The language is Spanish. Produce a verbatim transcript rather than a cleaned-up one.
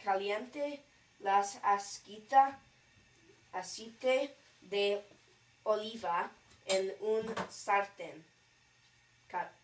caliente las asquita aceite de oliva en un sartén. Ca